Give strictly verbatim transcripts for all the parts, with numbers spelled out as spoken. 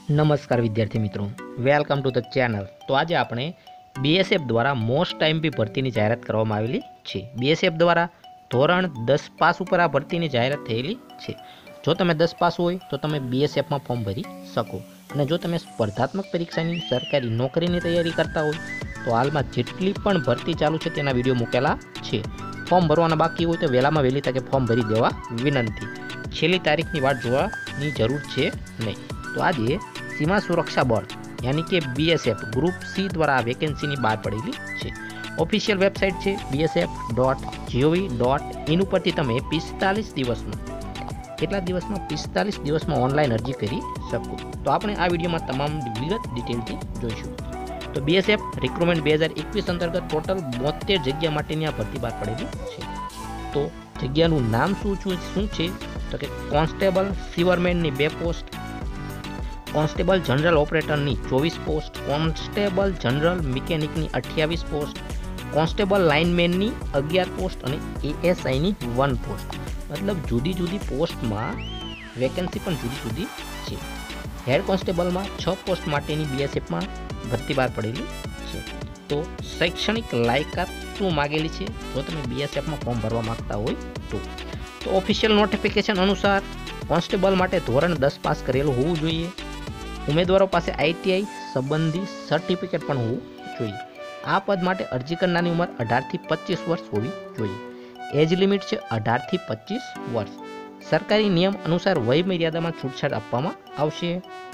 नमस्कार विद्यार्थी मित्रों, वेलकम टू द चैनल। तो आज आपणे बीएसएफ द्वारा मोस्ट टाइम भर्ती की जाहेरात करवामां आवेली छे। बीएसएफ द्वारा धोरण दस पास पर आ भर्ती की जाहेरात थयेली छे। जो तमे दस पास होय तो तमे बीएसएफ में फॉर्म भरी सको। अने जो तमे स्पर्धात्मक परीक्षा की सरकारी नौकरी की तैयारी करता होय तो हाल में जेटली पण भर्ती चालू है तेना विडियो मूकेला छे। फॉर्म भरवाना बाकी होय तो वेलामां वेली तके फॉर्म भरी देवा विनंती। छेल्ली तारीखनी वाट जोवानी जरूर छे नहीं। तो आज सीमा सुरक्षा बल यानी कि बीएसएफ ग्रुप सी द्वारा वेकेन्सी की बहार पड़ेली है। ऑफिशियल वेबसाइट है BSF dot gov dot in पर तमे पिस्तालीस दिवस में કેટલા દિવસમાં પિસ્તાલીસ દિવસમાં ઓનલાઈન અરજી કરી શકો। તો આપણે આ વિડીયોમાં તમામ વિગત ડિટેલથી જોઈશું। તો બીએસએફ રિક્રુટમેન્ટ બે હજાર એકવીસ અંતર્ગત ટોટલ બોતેર જગ્યા માટેની આ ભરતી બહાર પડેલી છે। તો જગ્યાનું નામ શું શું છે તો કે કોન્સ્ટેબલ સિવરમેનની બે પોસ્ટ, કોન્સ્ટેબल जनरल ऑपरेटर चौबीस पोस्ट, कोन्स्टेबल जनरल मिकेनिक अठावीस पोस्ट, कोन्स्टेबल लाइनमेन अगियार पोस्ट और एएसआई वन पोस्ट। मतलब जुदी जुदी पोस्ट में वेकेन्सी पण जुदी जुदी है। हेड कोन्स्टेबल में छ पोस्ट माटेनी बीएसएफ में भर्ती बहार पड़ेली है। तो शैक्षणिक लायकात शू मांगेली है जो तमे बीएसएफ में फॉर्म भरवा मांगता हो तो तो ऑफिशियल नोटिफिकेशन अनुसार कोन्स्टेबल माटे धोरण दस पास करेलुं होवुं जोईए। उम्मीदवारों पास आईटीआई संबंधी सर्टिफिकेट पण होवुं जोईए। आ पद माटे अरजी करनानी उमर अठार थी पच्चीस वर्ष होवी जोईए। एज लिमिट है अठार थी पच्चीस वर्ष। सरकारी नियम अनुसार वय मर्यादा में छूटछाट आपवामां आवशे।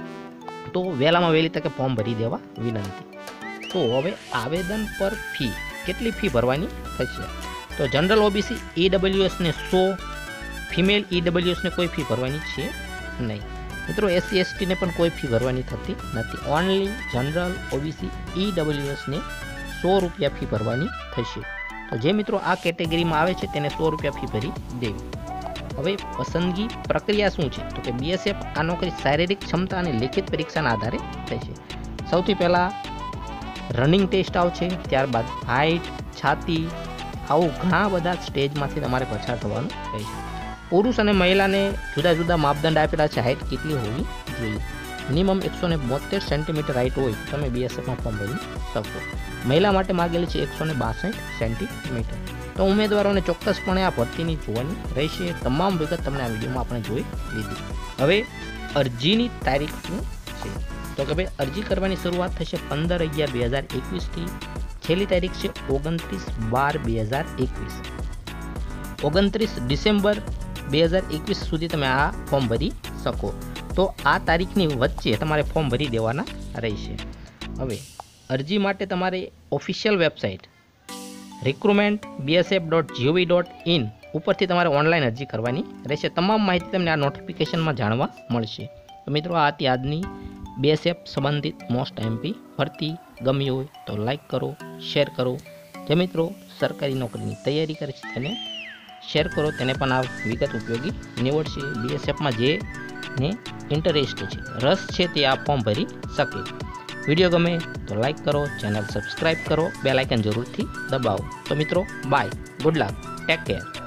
तो वेलामां वेली तके फॉर्म भरी देवा विनंती। तो हवे आवेदन पर फी केटली फी भरवानी थशे तो जनरल ओबीसी ईडब्ल्यूएस ने सौ, फीमेल ईडब्ल्यूएस ने कोई फी भरवानी छे नहीं। मित्रों एससी एसटी ने पण कोई फी भरवानी थती नथी। ओनली जनरल ओबीसी ईडब्ल्यूएस ने सौ रुपया फी भरवानी थशे। तो जे मित्रों आ केटेगरी में आवे छे तेने सौ रुपया फी भरी देवी। हवे पसंदगी प्रक्रिया शुं छे तो कि बीएसएफ आ नौकरी शारीरिक क्षमता और लिखित परीक्षा आधारे थशे। सौथी पहला रनिंग टेस्ट आवशे, त्यारबाद हाइट, छाती, आवुं घणा बधा स्टेजमांथी तमारे पसार थवानुं रहेशे। पुरुष और महिला ने जुदा जुदा मापदंड आपेला है। हाइट कितनी होवी जोईए। मिनिमम एक सौ बोतेर सेंटीमीटर हाइट हो तो तमे बीएसएफ में फॉर्म भरी सको। महिला माटे मांगेली है एक सौ बासठ सेंटीमीटर। तो उम्मीदवारों ने चौक्कसपणे आ भर्ती जोवानी रहेशे। तमाम विगत तमने आ विडियो में आपणे जोई लीधी। हवे अरजीनी तारीख शुं छे तो कि भाई अरजी करवानी शुरुआत थशे पंदर अगियार बे हज़ार एकवीस थी। छेल्ली तारीख है ओगणतीस बार बे हज़ार एकवीस। ओगणतीस डिसेम्बर बे हज़ार एकवीस सुधी तमे आ फॉर्म भरी सको। तो आ तारीखनी वच्चे तमारे फॉर्म भरी देवाना रहेशे। हवे अरजी माटे तमारे official website recruitment BSF dot gov dot in उपरथी तमारे ऑनलाइन अरजी करवानी रहेशे। तमाम माहिती तमने आ नोटिफिकेशन में जाणवा मळशे। तो मित्रों आ हती आजनी बीएसएफ संबंधित मोस्ट एमपी भर्ती। गमी होय तो लाइक करो, शेर करो। जे मित्रों सरकारी नौकरीनी तैयारी करे छे तेने शेर करो, तेने पण आ विगत उपयोगी निवडशे। बीएसएफ में जे ने इंटरेस्ट है रस है ते आ फॉर्म भरी सके। वीडियो गमे तो लाइक करो, चैनल सब्सक्राइब करो, बेल आइकन जरूर थी दबाओ। तो मित्रों bye, good luck, take care.